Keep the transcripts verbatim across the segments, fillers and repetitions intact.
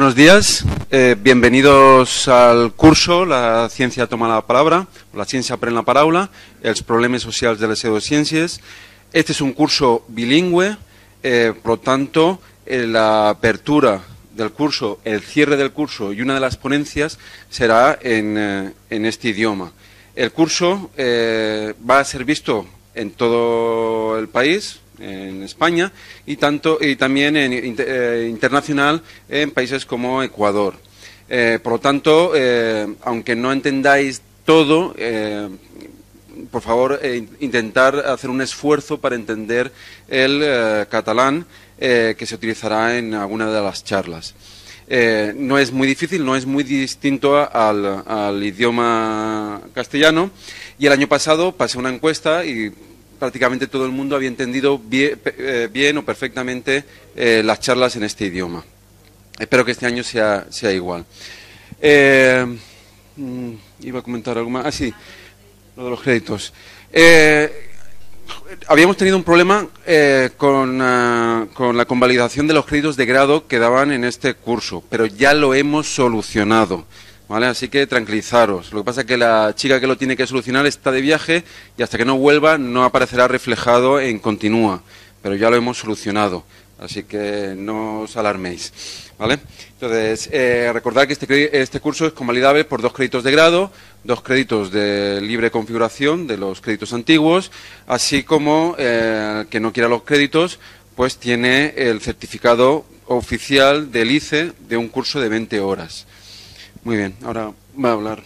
Buenos días, eh, bienvenidos al curso La Ciencia Toma la Palabra, La Ciencia Pren la Paraula, els problemes socials de les pseudociències. Este es un curso bilingüe, eh, por lo tanto, eh, la apertura del curso, el cierre del curso y una de las ponencias será en, eh, en este idioma. El curso eh, va a ser visto en todo el país, en España, y tanto y también en, eh, internacional en países como Ecuador. Eh, por lo tanto, eh, aunque no entendáis todo, eh, por favor, eh, intentar hacer un esfuerzo para entender el eh, catalán eh, que se utilizará en alguna de las charlas. Eh, no es muy difícil, no es muy distinto al, al idioma castellano, y el año pasado pasé una encuesta y prácticamente todo el mundo había entendido bien, eh, bien o perfectamente eh, las charlas en este idioma. Espero que este año sea, sea igual. Eh, iba a comentar algo más. Ah, sí, lo de los créditos. Eh, habíamos tenido un problema eh, con, uh, con la convalidación de los créditos de grado que daban en este curso, pero ya lo hemos solucionado. ¿Vale? Así que tranquilizaros. Lo que pasa es que la chica que lo tiene que solucionar está de viaje y hasta que no vuelva no aparecerá reflejado en continúa. Pero ya lo hemos solucionado. Así que no os alarméis. ¿Vale? Entonces, eh, recordad que este, este curso es convalidable por dos créditos de grado, dos créditos de libre configuración de los créditos antiguos, así como eh, el que no quiera los créditos, pues tiene el certificado oficial del I C E de un curso de veinte horas. Muy bien, ahora va a hablar.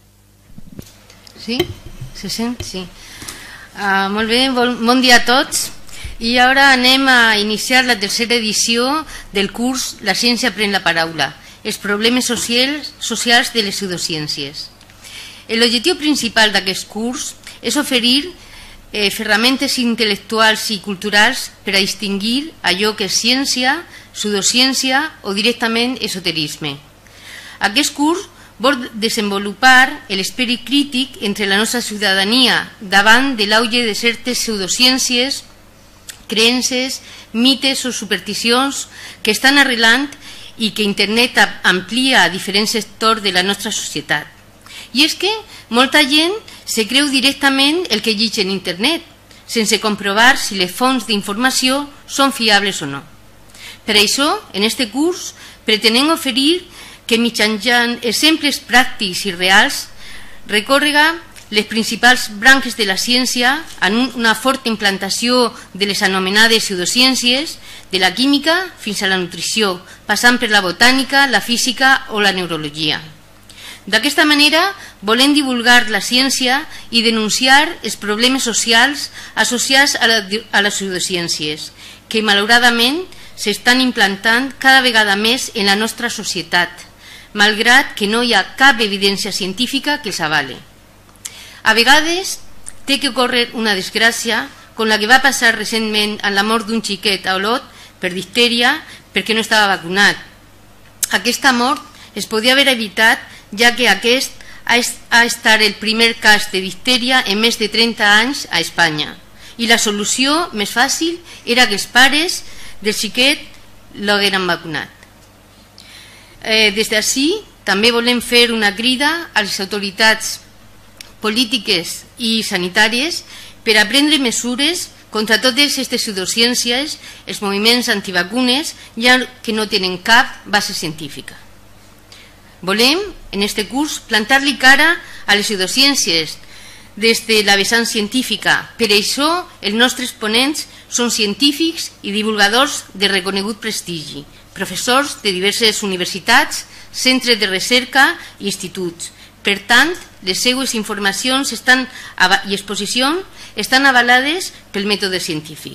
Sí? Se sent? Sí. Uh, molt bé, bon, bon dia a tots. I ara anem a iniciar la tercera edició del curs La Ciència Pren la Paraula, els problemes socials, socials de les pseudociències. L'objectiu principal d'aquest curs és oferir eh, ferramentes intel·lectuals i culturals per a distingir allò que és ciència, pseudociència o directament esoterisme. Aquest curs vol desenvolupar l'esperit crític entre la nostra ciutadania davant de l'auge de certes pseudociències, creences, mites o supersticions que estan arrelant i que internet amplia a diferents sectors de la nostra societat. I és que molta gent se creu directament el que llegeix en internet, sense comprovar si les fonts d'informació són fiables o no. Per això, en aquest curs, pretenem oferir que mitjançant exemples pràctics i reals recórrega les principals branques de la ciència en una forta implantació de les anomenades pseudociències, de la química fins a la nutrició, passant per la botànica, la física o la neurologia. D'aquesta manera volem divulgar la ciència i denunciar els problemes socials associats a, la, a les pseudociències, que malauradament s'estan implantant cada vegada més en la nostra societat, malgrat que no hi ha cap evidència científica que els avale. A vegades té que ocórrer una desgràcia, com la que va passar recentment amb la mort d'un xiquet a Olot per difteria perquè no estava vacunat. Aquesta mort es podia haver evitat, ja que aquest ha estat el primer cas de difteria en més de trenta anys a Espanya. I la solució més fàcil era que els pares del xiquet l'hagueren vacunat. Eh, des d'ací també volem fer una crida a les autoritats polítiques i sanitàries per a prendre mesures contra totes aquestes pseudociències, els moviments antivacunes, ja que no tenen cap base científica. Volem, en aquest curs, plantar-li cara a les pseudociències des de la vessant científica. Per això, els nostres ponents són científics i divulgadors de reconegut prestigi, professors de diverses universitats, centres de recerca i instituts. Per tant, les seues informacions estan, i exposicions estan avalades pel mètode científic.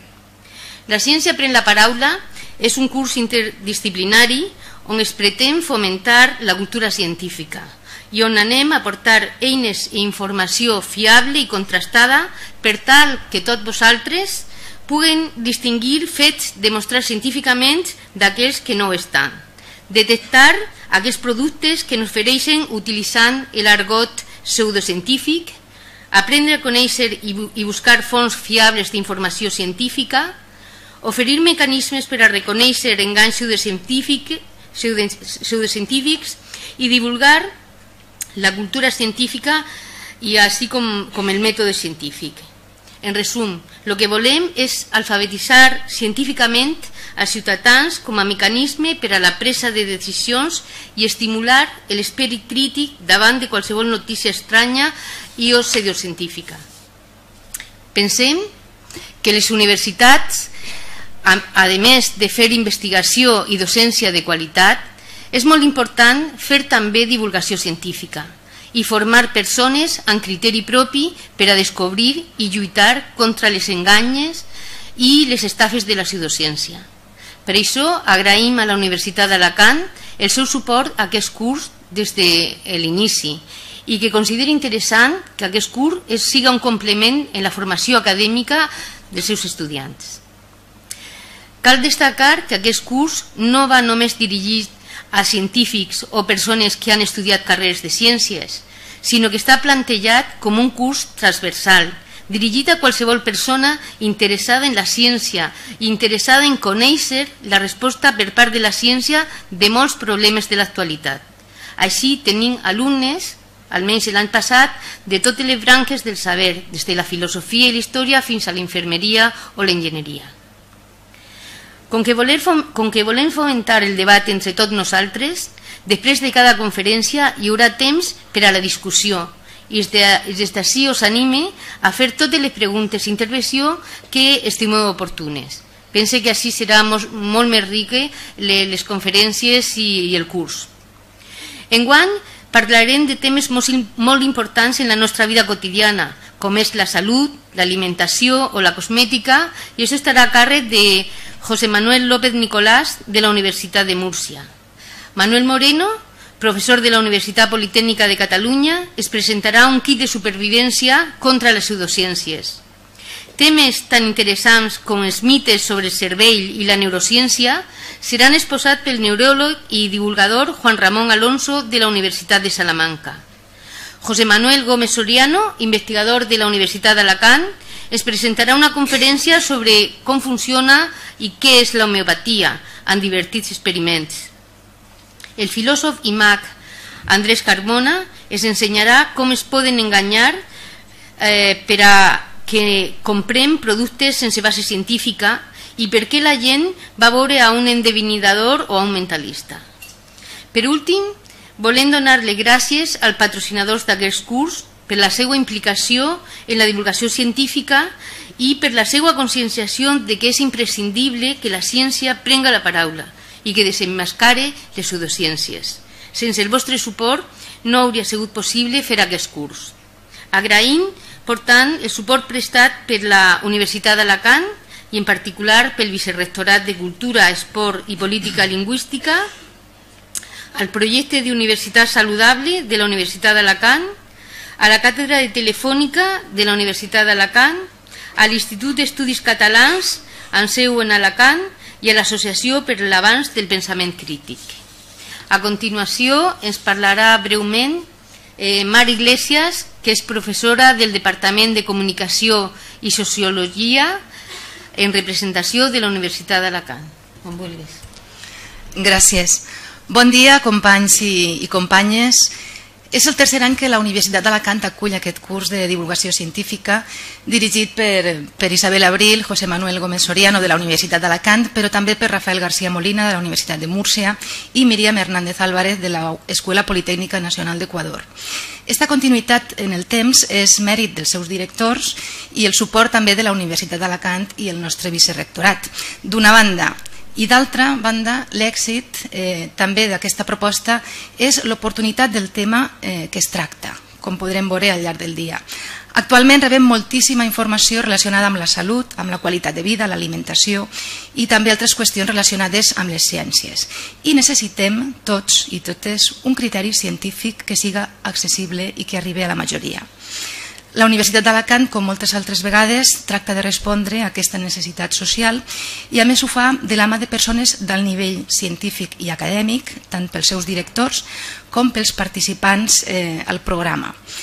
La ciència pren la paraula és un curs interdisciplinari on es pretén fomentar la cultura científica i on anem a aportar eines i informació fiable i contrastada per tal que tots vosaltres puguen distingir fets demostrats científicament d'aquells que no ho estan, detectar aquests productes que ens ofereixen utilitzant l'argot pseudocientífic, aprendre a conèixer i buscar fonts fiables d'informació científica, oferir mecanismes per a reconèixer enganys pseudocientífics pseudocientífics i divulgar la cultura científica i així com, com el mètode científic. En resum, el que volem és alfabetitzar científicament als ciutadans com a mecanisme per a la presa de decisions i estimular l'esperit crític davant de qualsevol notícia estranya i o pseudocientífica. Pensem que les universitats, a més de fer investigació i docència de qualitat, és molt important fer també divulgació científica i formar persones amb criteri propi per a descobrir i lluitar contra les enganyes i les estafes de la pseudociència. Per això agraïm a la Universitat d'Alacant el seu suport a aquest curs des de l'inici i que consideri interessant que aquest curs siga un complement en la formació acadèmica dels seus estudiants. Cal destacar que aquest curs no va només dirigit a científics o persones que han estudiat carreres de ciències, sinó que està plantejat com un curs transversal, dirigit a qualsevol persona interessada en la ciència i interessada en conèixer la resposta per part de la ciència de molts problemes de l'actualitat. Així tenim alumnes, almenys l'any passat, de totes les branques del saber, des de la filosofia i la història fins a la infermeria o l'enginyeria. Com que, voler, com que volem fomentar el debat entre tots nosaltres, després de cada conferència hi haurà temps per a la discussió i des d'ací us anime a fer totes les preguntes i intervenció que estimeu oportunes. Pense que així serà molt, molt més rica les conferències i, i el curs. Enguany parlarem de temes molt, molt importants en la nostra vida quotidiana, com és la salut, l'alimentació o la cosmètica, i això estarà a càrrec de José Manuel López Nicolás de la Universitat de Múrcia. Manuel Moreno, professor de la Universitat Politécnica de Catalunya, es presentarà un kit de supervivència contra les pseudociències. Temes tan interessants com els mites sobre el cervell i la neurociència seran exposats pel neuròleg i divulgador Juan Ramón Alonso de la Universitat de Salamanca. José Manuel Gómez Soriano, investigador de la Universitat d'Alacant, es presentarà una conferència sobre com funciona i què és l'homeopatia en divertits experiments. El filòsof i mag Andrés Carmona ens ensenyarà com es poden enganyar eh, per a que comprem productes sense base científica i per què la gent va veure a un endevinador o a un mentalista. Per últim, volem donar-li gràcies als patrocinadors d'aquest curs per la seva implicació en la divulgació científica i per la seva conscienciació de que és imprescindible que la ciència prenga la paraula i que desemmascare les pseudociències. Sense el vostre suport no hauria sigut possible fer aquest curs. Agraïm, per tant, el suport prestat per la Universitat d'Alacant i en particular pel Vicerrectorat de Cultura, Esport i Política Lingüística, al projecte d'Universitat Saludable de la Universitat d'Alacant, a la Càtedra de Telefònica de la Universitat d'Alacant, a l'Institut d'Estudis Catalans, amb seu en Alacant, i a l'Associació per l'Avanç del Pensament Crític. A continuació ens parlarà breument eh, Mar Iglesias, que és professora del Departament de Comunicació i Sociologia en representació de la Universitat d'Alacant. On vulguis. Gràcies. Bon dia, companys i, i companyes. És el tercer any que la Universitat d'Alacant acull aquest curs de divulgació científica dirigit per, per Isabel Abril, José Manuel Gómez Soriano de la Universitat d'Alacant, però també per Rafael García Molina de la Universitat de Múrcia i Míriam Hernández Álvarez de l'Escola Politécnica Nacional d'Equador. Esta continuïtat en el temps és mèrit dels seus directors i el suport també de la Universitat d'Alacant i el nostre vicerrectorat. D'una banda, i d'altra banda, l'èxit eh, també d'aquesta proposta és l'oportunitat del tema eh, que es tracta, com podrem veure al llarg del dia. Actualment rebem moltíssima informació relacionada amb la salut, amb la qualitat de vida, l'alimentació i també altres qüestions relacionades amb les ciències. I necessitem tots i totes un criteri científic que siga accessible i que arribi a la majoria. La Universitat d'Alacant, com moltes altres vegades, tracta de respondre a aquesta necessitat social i a més ho fa de la mà de persones d'alt nivell científic i acadèmic, tant pels seus directors com pels participants eh, al programa.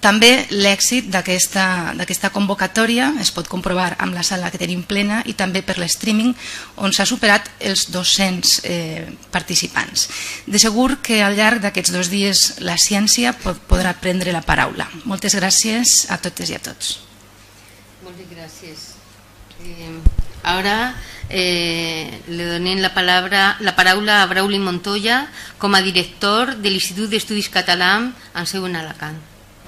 També l'èxit d'aquesta convocatòria es pot comprovar amb la sala que tenim plena i també per l'streaming, on s'ha superat els dos-cents eh, participants. De segur que al llarg d'aquests dos dies la ciència podrà prendre la paraula. Moltes gràcies a totes i a tots. Moltes gràcies. Eh, ara eh, le donem la, palabra, la paraula a Brauli Montoya com a director de l'Institut d'Estudis Catalans en seu en Alacant.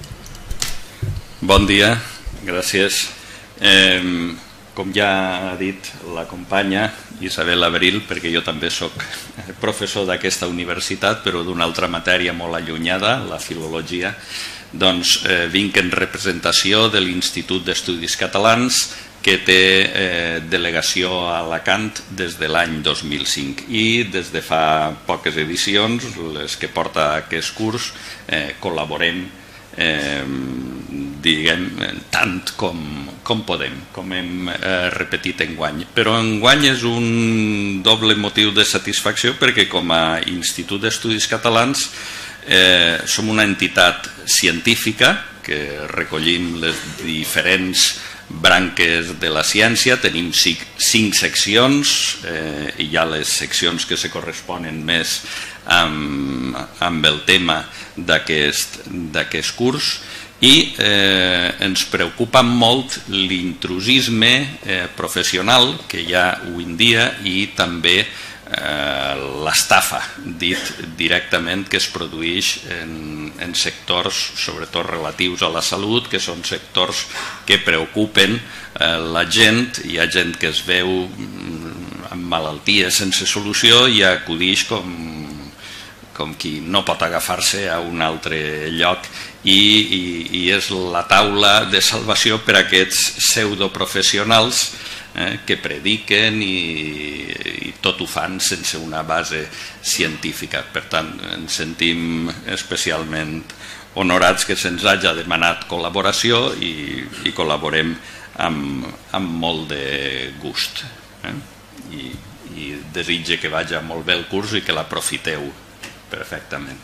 Bon dia, gràcies. Eh, com ja ha dit la companya Isabel Abril, perquè jo també soc professor d'aquesta universitat, però d'una altra matèria molt allunyada, la filologia, doncs eh, vinc en representació de l'Institut d'Estudis Catalans, que té eh, delegació a Alacant des de l'any dos mil cinc i des de fa poques edicions, les que porta aquest curs, eh, col·laborem eh, diguem, tant com, com podem, com hem eh, repetit enguany. Però enguany és un doble motiu de satisfacció perquè com a Institut d'Estudis Catalans eh, som una entitat científica que recollim les diferents branques de la ciència, tenim cinc, cinc seccions eh, i hi ha les seccions que se corresponen més amb, amb el tema d'aquest d'aquest curs i eh, ens preocupa molt l'intrusisme eh, professional que hi ha avui en dia i també eh, l'estafa, dit directament, que es produeix en, en sectors sobretot relatius a la salut, que són sectors que preocupen eh, la gent. Hi ha gent que es veu amb malalties sense solució i acudeix com, com qui no pot agafar-se a un altre lloc i, i, i és la taula de salvació per a aquests pseudoprofessionals eh, que prediquen i, i tot ho fan sense una base científica. Per tant, ens sentim especialment honorats que se'ns hagi demanat col·laboració i, i col·laborem amb, amb molt de gust. Eh? I, i desitge que vagi molt bé el curs i que l'aprofiteu perfectament.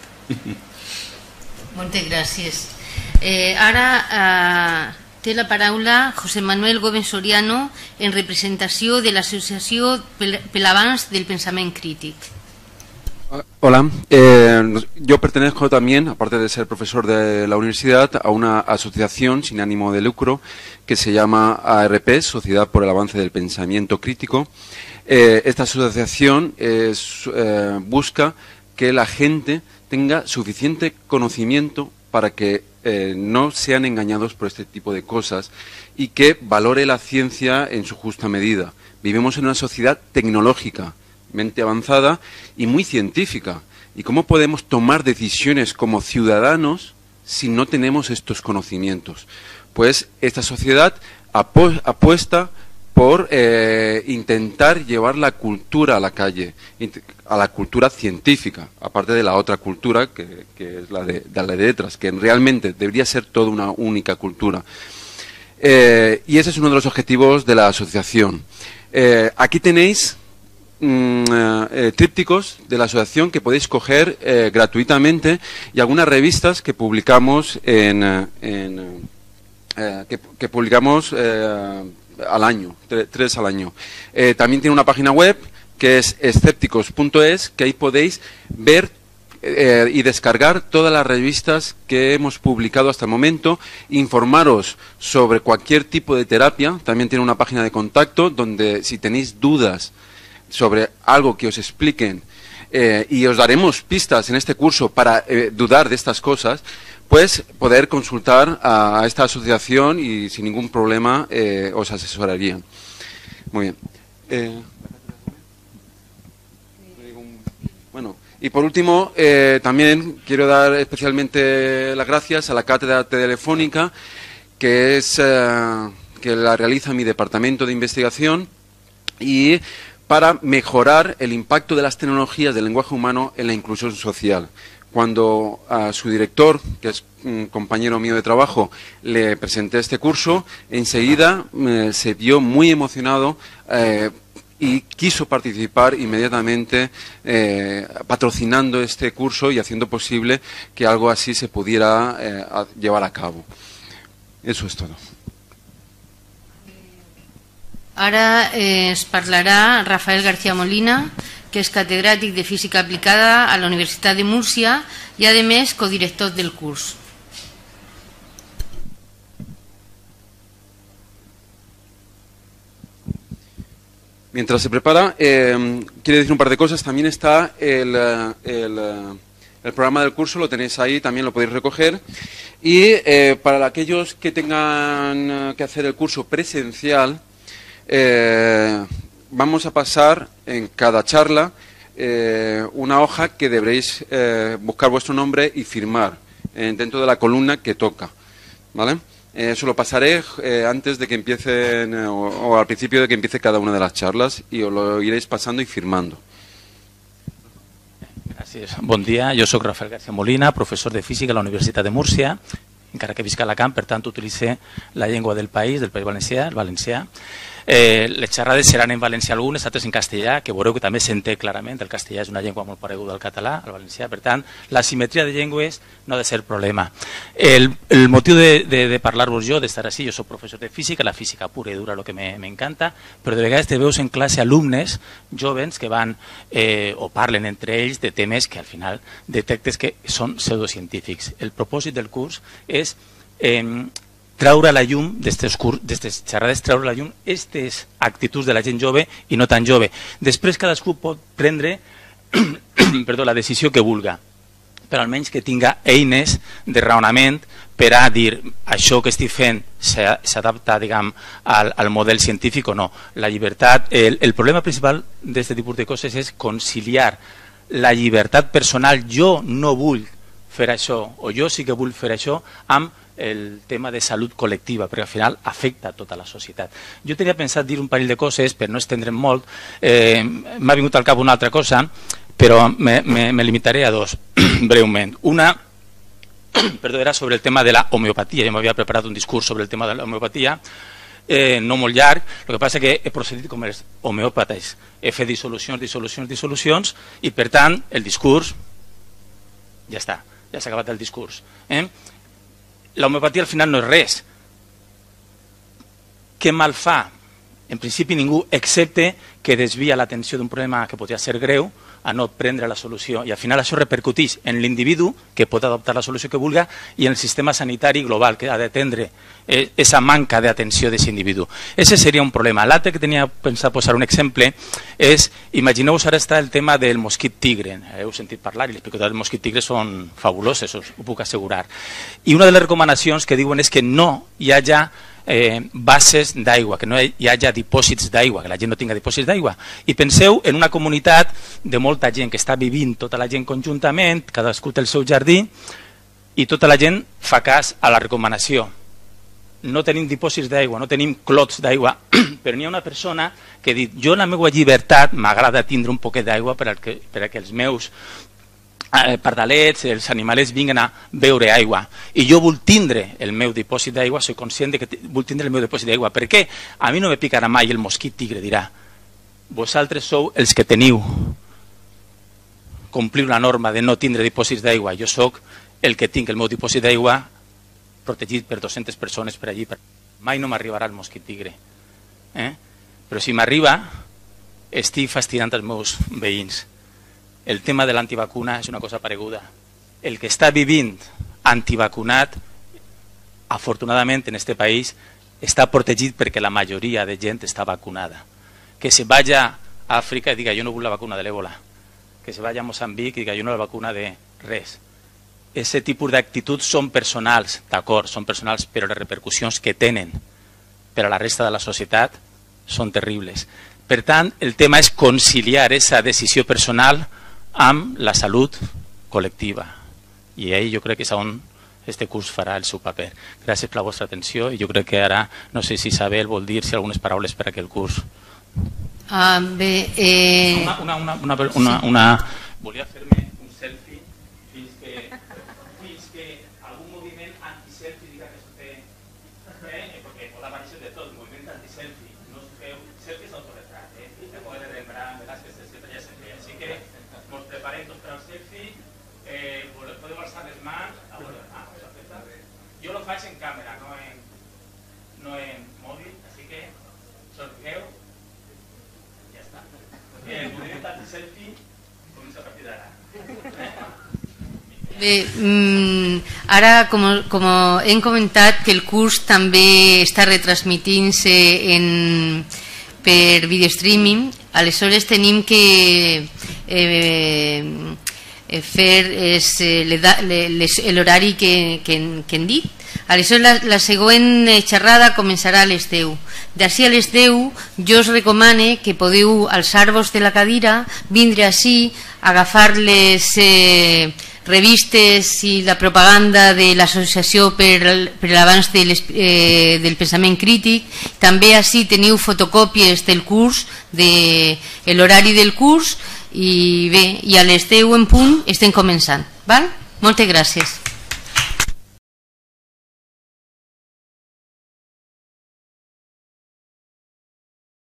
Moltes gràcies. Eh, ara eh, té la paraula José Manuel Gómez Soriano en representació de l'Associació pel Avanç del Pensament Crític. Hola, eh, yo pertenezco también, aparte de ser profesor de la universidad, a una asociación sin ánimo de lucro que se llama A R P, Sociedad por el Avance del Pensamiento Crítico. Eh, esta asociación es, eh, busca que la gente tenga suficiente conocimiento para que eh, no sean engañados por este tipo de cosas y que valore la ciencia en su justa medida. Vivimos en una sociedad tecnológica, mente avanzada y muy científica. ¿Y cómo podemos tomar decisiones como ciudadanos si no tenemos estos conocimientos? Pues esta sociedad apu- apuesta por eh, intentar llevar la cultura a la calle, a la cultura científica, aparte de la otra cultura que, que es la de, de las letras, que realmente debería ser toda una única cultura. Eh, y ese es uno de los objetivos de la asociación. Eh, aquí tenéis mm, eh, trípticos de la asociación que podéis coger eh, gratuitamente y algunas revistas que publicamos en, en eh, que, que publicamos eh, al año, tre, tres al año. Eh, también tiene una página web que es escépticos punto es, que ahí podéis ver eh, y descargar todas las revistas que hemos publicado hasta el momento, informaros sobre cualquier tipo de terapia. También tiene una página de contacto donde si tenéis dudas sobre algo que os expliquen eh, y os daremos pistas en este curso para eh, dudar de estas cosas, pues poder consultar a, a esta asociación y sin ningún problema eh, os asesorarían. Muy bien. Eh, bueno, y por último, eh, también quiero dar especialmente las gracias a la cátedra telefónica, que es eh, que la realiza mi departamento de investigación y para mejorar el impacto de las tecnologías del lenguaje humano en la inclusión social. Cuando a su director, que es un compañero mío de trabajo, le presenté este curso, enseguida eh, se vio muy emocionado eh, y quiso participar inmediatamente eh, patrocinando este curso y haciendo posible que algo así se pudiera eh, a, llevar a cabo. Eso es todo. Ara eh, es parlarà Rafael García Molina, que és catedràtic de Física Aplicada a la Universitat de Múrcia i, a més, codirector del curs. Mientras se prepara, eh, quiere decir un par de cosas. También está el, el, el programa del curso, lo tenéis ahí, también lo podéis recoger. Y eh, para aquellos que tengan que hacer el curso presencial, eh, vamos a pasar en cada charla eh, una hoja que deberéis eh, buscar vuestro nombre y firmar eh, dentro de la columna que toca, ¿vale? Eh, eso lo pasaré eh, antes de que empiecen eh, o, o al principio de que empiece cada una de las charlas y os lo iréis pasando y firmando. Gràcies. Bon dia, jo sóc Rafael García Molina, professor de Física a la Universitat de Múrcia, encara que visc a Alacant, per tant utilitzo la llengua del país, del País Valencià, el valencià. Eh, les xerrades seran en valencià algunes, altres en castellà, que veureu que també s'entén clarament, el castellà és una llengua molt pareguda al català, al valencià, per tant, la simetria de llengües no ha de ser problema. El, el motiu de, de, de parlar-vos jo, d'estar així, jo soc professor de física, la física pura i dura, el que m'encanta, però de vegades te veus en classe alumnes jovens que van eh, o parlen entre ells de temes que al final detectes que són pseudocientífics. El propòsit del curs és eh, traure a la llum d'aquestes xerrades, traure a la llum aquestes actituds de la gent jove i no tan jove. Després cadascú pot prendre perdó, la decisió que vulga, però almenys que tinga eines de raonament per a dir això que estic fent s'adapta, diguem, al, al model científic o no. La llibertat, el, el problema principal d'aquest tipus de coses és conciliar la llibertat personal, jo no vull fer això o jo sí que vull fer això, amb el tema de salut col·lectiva, perquè al final afecta a tota la societat. Jo tenia pensat dir un parell de coses, però no estendrem molt. Eh, M'ha vingut al cap una altra cosa, però me, me, me limitaré a dos, breument. Una, perdó, era sobre el tema de la homeopatia. Jo m'havia preparat un discurs sobre el tema de la homeopatia, eh, no molt llarg, el que passa que he procedit com els homeòpates. He fet dissolucions, dissolucions, dissolucions, i per tant el discurs ja està, ja s'ha acabat el discurs. Eh? La homeopatia al final no és res. Què mal fa? En principi ningú, excepte que desvia l'atenció d'un problema que podria ser greu a no prendre la solució. I al final això repercuteix en l'individu, que pot adoptar la solució que vulga, i en el sistema sanitari global, que ha d'atendre aquesta manca d'atenció d'aquest individu. Ese seria un problema. L'altre que tenia pensat posar un exemple és, imagineu-vos ara està el tema del mosquit tigre. Heu sentit parlar i les picotades del mosquit tigre són fabuloses, us ho puc assegurar. I una de les recomanacions que diuen és que no hi hagi Eh, bases d'aigua, que no hi hagi dipòsits d'aigua, que la gent no tinga dipòsits d'aigua. I penseu en una comunitat de molta gent que està vivint, tota la gent conjuntament, cadascú té el seu jardí, i tota la gent fa cas a la recomanació. No tenim dipòsits d'aigua, no tenim clots d'aigua, però n'hi ha una persona que ha dit, jo en la meva llibertat m'agrada tindre un poquet d'aigua per, per a que els meus pardalets, els animalets vinguen a beure aigua, i jo vull tindre el meu dipòsit d'aigua, soc conscient que vull tindre el meu dipòsit d'aigua. Per què? A mi no me picarà mai el mosquit tigre, dirà. Vosaltres sou els que teniu complir una norma de no tindre dipòsits d'aigua. Jo sóc el que tinc el meu dipòsit d'aigua protegit per dues-centes persones per allí. Mai no m'arribarà el mosquit tigre. Eh? Però si m'arriba, estic fastigant els meus veïns. El tema de l'antivacuna és una cosa pareguda. El que està vivint antivacunat, afortunadament en este país, està protegit perquè la majoria de gent està vacunada. Que se vaya a Àfrica i diga jo no vull la vacuna de l'èbola. Que se vaya a Moçambic i diga jo no la vacuna de res. Aquest tipus d'actituds són personals, d'acord, són personals, però les repercussions que tenen per a la resta de la societat són terribles. Per tant, el tema és conciliar aquesta decisió personal amb la salut col·lectiva. I ahí jo crec que és on este curs farà el seu paper. Gràcies per la vostra atenció i jo crec que ara, no sé si Isabel vol dir-se algunes paraules per a aquell curs. Ah, bé, eh... Una, una, una, una, una, una... Volia fer-me un selfie fins que, fins que algun moviment anti-selfie diga que es té, eh? perquè pot aparèixer de tot, moviment anti-selfie. no us feu selfies d'autoretrat, eh? I se poden lembrar de les festes que ja se feien. Així que ens preparem tots per al selfie, eh, podeu alçar les mans, a veure, ah, jo lo faig en càmera, no en, no en mòbil, així que sorteu, ja està. Eh, podríem estar el selfie, comença a partir d'ara. Bé, mm, ara, com, com hem comentat, que el curs també està retransmitint-se en, per videostreaming, aleshores tenim que eh, fer l'horari que, que, que hem dit. Aleshores, la, la següent xerrada començarà a les deu. D'ací a les deu, jo us recomane que podeu alçar-vos de la cadira, vindre ací, agafar les eh, revistes i la propaganda de l'Associació per, per l'Avanç de eh, del Pensament Crític. També ací teniu fotocòpies del curs, de l'horari del curs, i bé, i a les deu en punt estem començant. Val? Moltes gràcies.